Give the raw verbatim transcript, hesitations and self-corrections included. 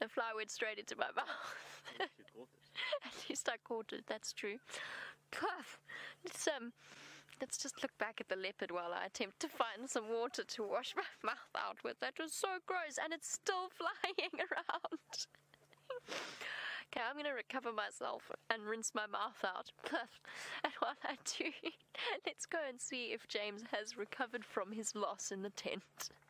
The fly went straight into my mouth. At least you caught it. At least I caught it, that's true. Puff. Let's, um, let's just look back at the leopard while I attempt to find some water to wash my mouth out with. That was so gross, and it's still flying around. Okay, I'm going to recover myself and rinse my mouth out. And while I do, let's go and see if James has recovered from his loss in the tent.